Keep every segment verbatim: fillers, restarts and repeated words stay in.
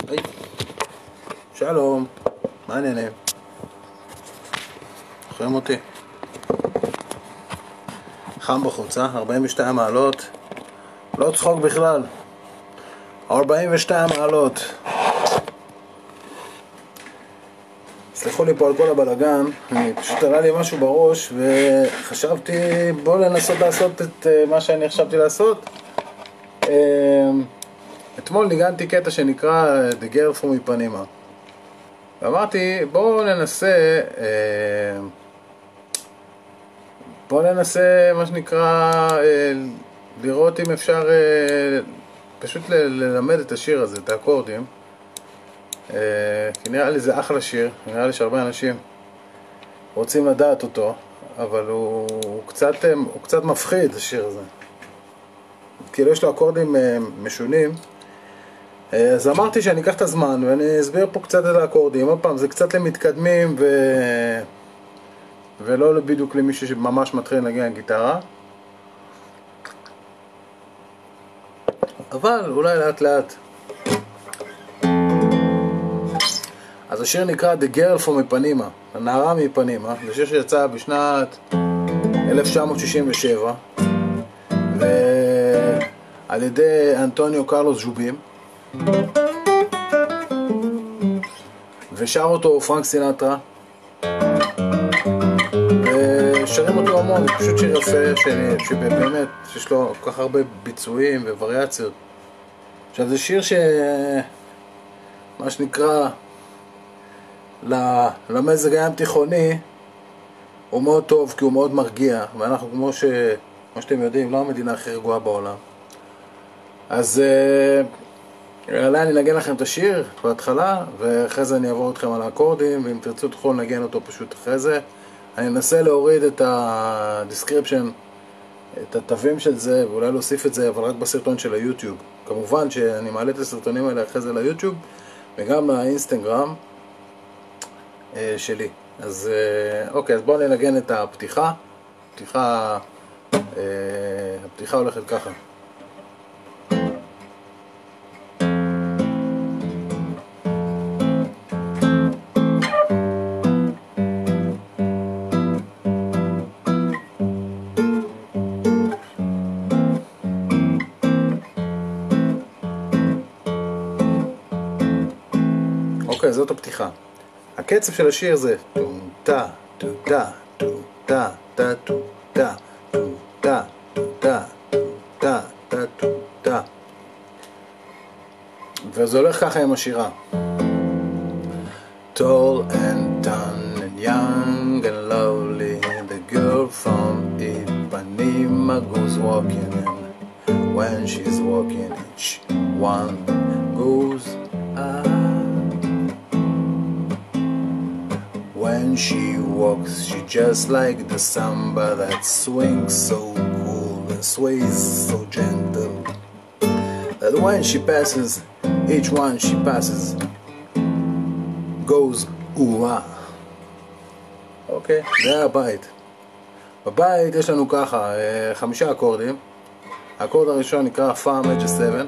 היי. שלום, מה העניינים? שומעים אותי? חם בחוץ, אה? ארבעים ושתיים מעלות. לא צחוק בכלל. ארבעים ושתיים מעלות. סליחו לי פה על כל הבלגן, אני פשוט עלה לי משהו בראש וחשבתי בוא לנסות לעשות את מה שאני חשבתי לעשות. אתמול ניגנתי קטע שנקרא The Girl From מפנימה, ואמרתי בואו ננסה בואו ננסה מה שנקרא לראות אם אפשר פשוט ללמד את השיר הזה, את האקורדים, כי נראה לי זה אחלה שיר, נראה לי שהרבה אנשים רוצים לדעת אותו, אבל הוא, הוא, קצת, הוא קצת מפחיד השיר הזה, כאילו יש לו אקורדים משונים. אז אמרתי שאני אקח את הזמן ואני אסביר פה קצת את האקורדים. עוד פעם, זה קצת למתקדמים ו... ולא בדיוק למישהו שממש מתחיל לנגן גיטרה, אבל אולי לאט לאט. אז השיר נקרא The Girl From מפנימה, הנערה מפנימה. זה שיר שיצא בשנת אלף תשע מאות שישים ושבע ועל ידי אנטוניו קרלוס ז'ובים, ושר אותו פרנק סינטרה, ושרים אותו המון. זה פשוט שיר יפה שבאמת יש לו כל כך הרבה ביצועים ווריאציות. עכשיו זה שיר ש... מה שנקרא למזג הים תיכוני הוא מאוד טוב, כי הוא מאוד מרגיע, ואנחנו כמו, ש... כמו שאתם יודעים לא המדינה הכי רגועה בעולם. אז אולי אני נגן לכם את השיר בהתחלה, ואחרי זה אני אעבור אתכם על האקורדים, ואם תרצו תוכלו לנגן אותו פשוט אחרי זה. אני אנסה להוריד את הדיסקריפשן, את התווים של זה, ואולי להוסיף את זה, אבל רק בסרטון של היוטיוב. כמובן שאני מעלה את הסרטונים האלה אחרי זה ליוטיוב, וגם לאינסטגרם שלי. אז אוקיי, אז בואו ננגן את הפתיחה. הפתיחה, הפתיחה הולכת ככה. אוקיי, זאת הפתיחה. הקצב של השיר זה טום טה טו טה טו טה טה טו טה טו טה טו טה טו טה טה טו טה, וזה הולך ככה עם השירה. Tall and tan and young and lovely, the girl from Ipanema goes walking in. When she's walking, each one goes ah. When she walks, she just like the samba that swings so cool and sways so gentle, that when she passes, each one she passes goes ooh-ah. אוקיי, זה הבית. בבית יש לנו ככה חמישה אקורדים. האקורד הראשון נקרא Fa Major שבע.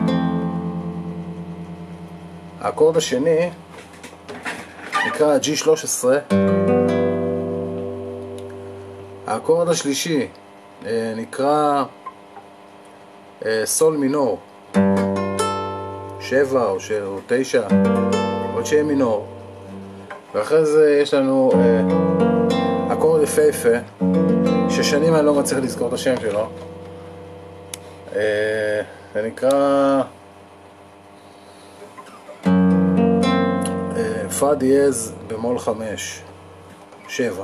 האקורד השני נקרא ג'י שלוש עשרה. האקורד השלישי נקרא סול מינור שבע או, ש... או תשע, עוד שיהיה מינור. ואחרי זה יש לנו אקורד יפהפה ששנים אני לא מצליח לזכור את השם שלו. זה נקרא פא דיאז במול חמש שבע.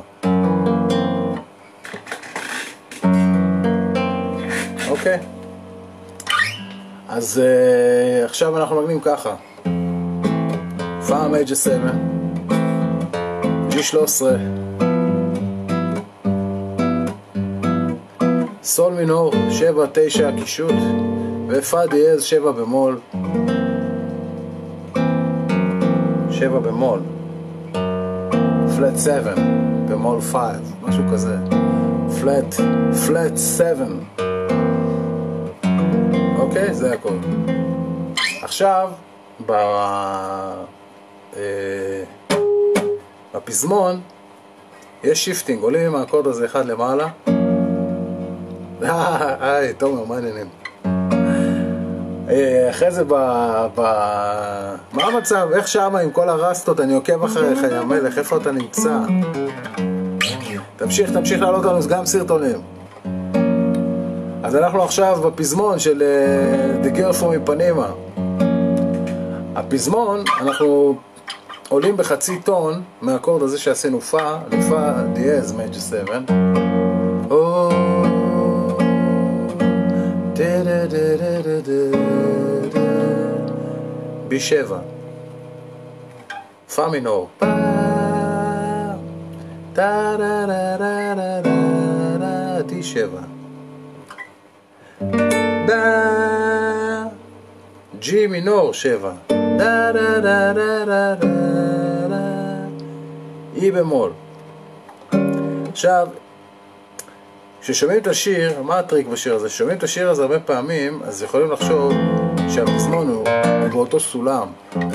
אוקיי, אז uh, עכשיו אנחנו מגנים ככה: פא מייג'ר שבע, ג'י שלוש עשרה, סול מינור שבע תשע קישוט, ופא דיאז שבע במול שבע במול, פלט שבע במול חמש, משהו כזה, פלט פלט שבע. אוקיי, זה הכל. עכשיו בפזמון יש שיפטינג, עולים עם האקורד הזה אחד למעלה. היי, תומר, מה העניינים? אחרי זה ב... מה המצב? איך שמה עם כל הרסטות? אני עוקב אחריך, יא מלך, איפה אתה נמצא? תמשיך, תמשיך לעלות לנו גם סרטונים. אז אנחנו עכשיו בפזמון של The Girl From מפנימה. הפזמון, אנחנו עולים בחצי טון מהאקורד הזה שעשינו פה, לפה דיאז מייג'ר שבע. בי שבע, פה מינור, די שבע, ג'י מינור שבע, אי במול. עכשיו, כששומעים את השיר, מה הטריק בשיר הזה? כששומעים את השיר הזה הרבה פעמים, אז יכולים לחשוב שהפזמון הוא באותו סולם,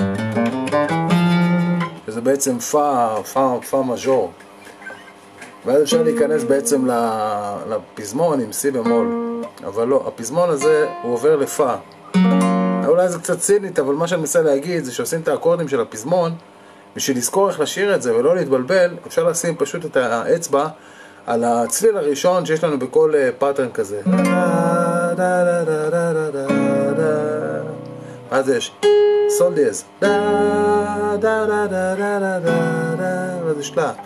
שזה בעצם פה, פה, פה מז'ור, ואז אפשר להיכנס בעצם לפזמון עם סי במול, אבל לא, הפזמון הזה הוא עובר לפה. אולי זה קצת צינית, אבל מה שאני מנסה להגיד זה שעושים את האקורדים של הפזמון, בשביל לזכור איך לשיר את זה ולא להתבלבל, אפשר לשים פשוט את האצבע על הצליל הראשון שיש לנו בכל פאטרן כזה. אז יש סול דיאז, ואז יש לה,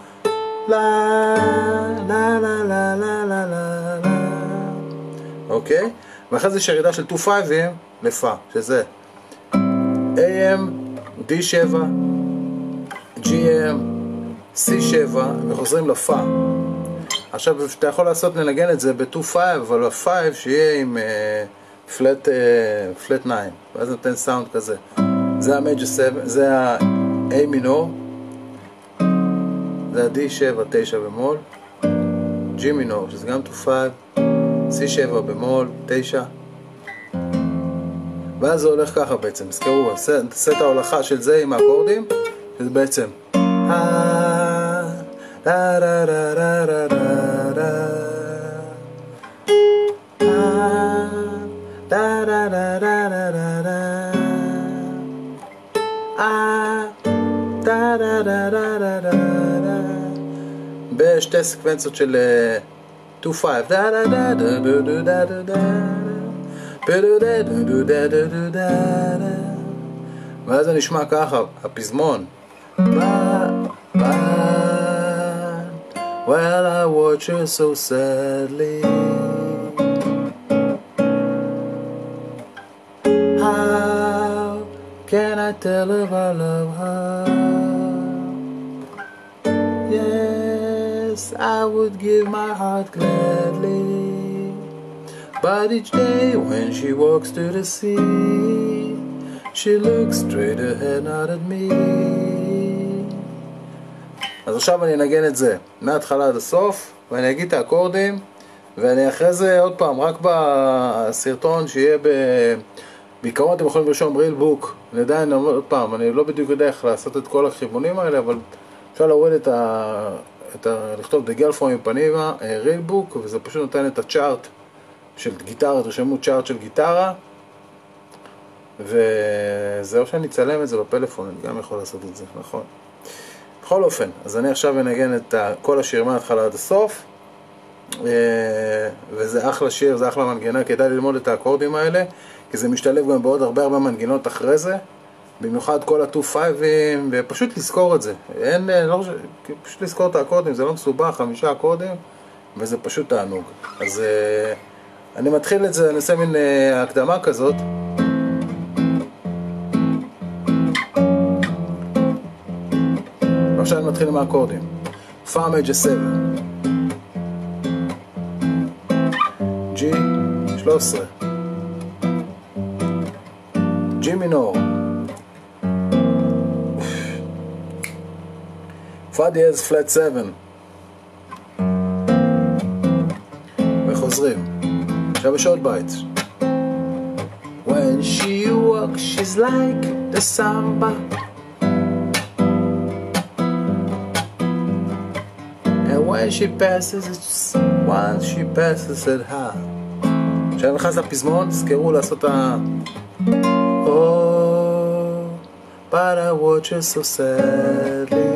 אוקיי? ואחרי זה יש ירידה של שתיים חמישים לפה, שזה איי אם, די שבע, ג'י אם, סי שבע, וחוזרים לפה. עכשיו אתה יכול לעשות לנגן את זה ב-שתיים חמש, אבל ב-חמש שיהיה עם פלט תשע, ואז נותן סאונד כזה. זה המייג'ר שבע, זה ה-A מינור, זה ה-די שבע, תשע במול, G מינור, שזה גם שתיים חמש, סי שבע במול, תשע, ואז זה הולך ככה בעצם. תזכרו, תעשה את ההולכה של זה עם האקורדים, שזה בעצם da da da da da da da da da da da da da da da da da da בשתי סקוונציות של שתיים חמש da da da da da da da da da da ואז זה נשמע ככה, הפזמון. While I watch her so sadly, how can I tell if I love her? Yes, I would give my heart gladly, but each day when she walks to the sea, she looks straight ahead, not at me. אז עכשיו אני אנגן את זה מההתחלה עד הסוף, ואני אגיד את האקורדים, ואני אחרי זה עוד פעם, רק בסרטון שיהיה ב... בעיקרון אתם יכולים לרשום ריל בוק, אני עדיין עוד פעם, אני לא בדיוק יודע איך לעשות את כל החיבונים האלה, אבל אפשר להוריד את ה... את ה... לכתוב The Girl From מפנימה, ריל בוק, וזה פשוט נותן את הצ'ארט של גיטרה, תרשמו צ'ארט של גיטרה, וזהו שאני אצלם את זה בפלאפון, אני גם יכול לעשות את זה, נכון? בכל אופן, אז אני עכשיו אנגן את כל השיר מההתחלה עד הסוף, וזה אחלה שיר, זה אחלה מנגינה, כדאי ללמוד את האקורדים האלה, כי זה משתלב גם בעוד הרבה הרבה מנגינות אחרי זה, במיוחד כל ה-שתיים חמש, ופשוט לזכור את זה. אין, לא, פשוט לזכור את האקורדים, זה לא מסובך, חמישה אקורדים, וזה פשוט תענוג. אז אני מתחיל את זה, אני עושה מין הקדמה כזאת. עכשיו אני מתחיל עם האקורדים. פה מייג'ר שבע, G שלוש עשרה, G מינור, פה דיאז פלט שבע, וחוזרים. עכשיו יש עוד בייט. When when she walks, she's like the samba. And when she passes, it's once she passes at her. כשאני נכנס לפזמון, תזכרו לעשות ה... Oh, but I watch her so sadly.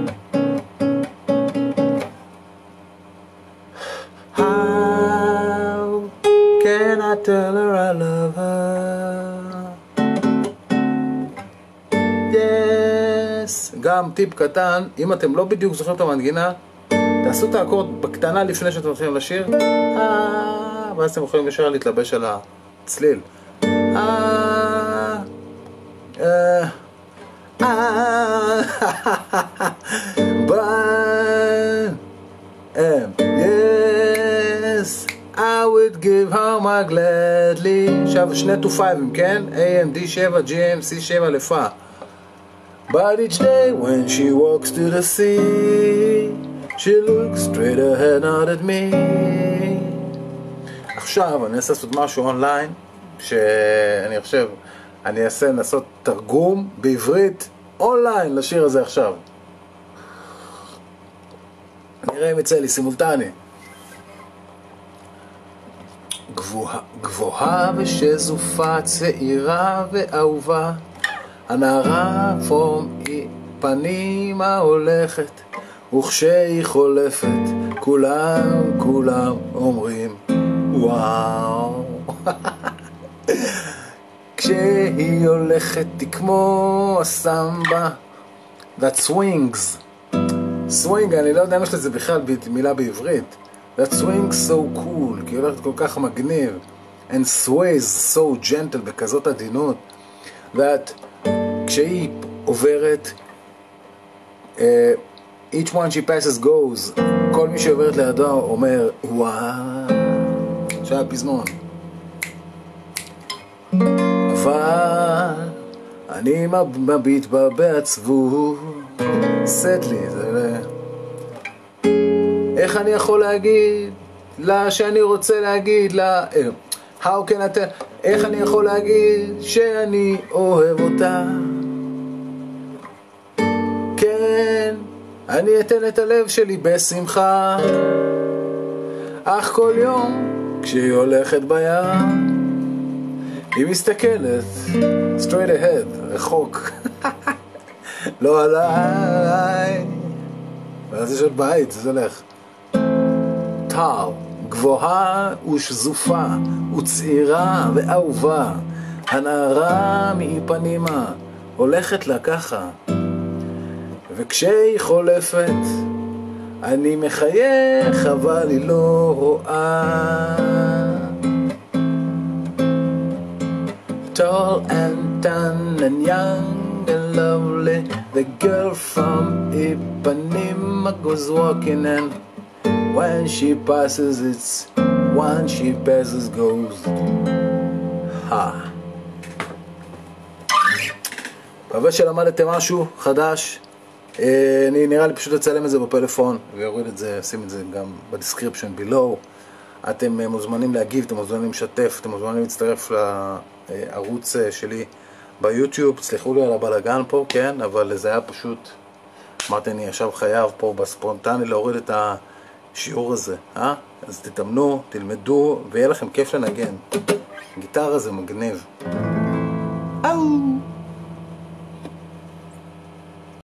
How can I tell her I love her? Yes. גם טיפ קטן, אם אתם לא בדיוק זוכרים את המנגינה, תעשו את האקורד בקטנה לפני שאתם מתחילים לשיר, ואז אתם יכולים ישר להתלבש על הצליל. But yes, I would give her my gladly. עכשיו שני to five, כן? A, M, D שבע, G, M, C שבע לפא. But each day when she walks to the sea, she looks straight ahead, not at me. עכשיו אני אעשה לעשות משהו אונליין, שאני חושב, אני אעשה לעשות תרגום בעברית אונליין לשיר הזה עכשיו. נראה אם יצא לי סימולטני. גבוהה, גבוהה ושזופה, צעירה ואהובה, הנערה פום פנימה הולכת, וכשהיא חולפת כולם כולם אומרים וואו. כשהיא הולכת היא כמו הסמבה, that swings. swing, אני לא יודע אם יש לזה בכלל מילה בעברית. that swings so cool, כי היא הולכת כל כך מגניב. and sways so gentle, בכזאת עדינות. that כשהיא עוברת, uh, each one she passes goes, כל מי שעוברת לידו אומר וואו. שהיה פזמון. אבל אני מביט בה בעצבות, סדלי, זה... איך אני יכול להגיד לה שאני רוצה להגיד לה, how can I tell, איך אני יכול להגיד שאני אוהב אותה? כן, אני אתן את הלב שלי בשמחה, אך כל יום כשהיא הולכת בים, היא מסתכלת straight ahead, רחוק, לא עליי. ואז יש עוד בית, זה הולך. טל, גבוהה ושזופה, וצעירה ואהובה, הנערה מפנימה הולכת לה ככה, וכשהיא חולפת אני מחייך אבל היא לא רואה. Tall and tan and young and lovely, the girl from Ipanema goes walking, and when she passes it's one she passes goes. Ha. מקווה שלמדתם משהו חדש. אני נראה לי פשוט אצלם את זה בפלאפון ויוריד את זה, שים את זה גם בדיסקריפשן below. אתם מוזמנים להגיב, אתם מוזמנים לשתף, אתם מוזמנים להצטרף לערוץ שלי ביוטיוב. סליחו לי על הבלגן פה, כן, אבל זה היה פשוט, אמרתי אני עכשיו חייב פה בספונטני להוריד את השיעור הזה, אה? אז תתאמנו, תלמדו ויהיה לכם כיף לנגן. גיטרה זה מגניב. אאו!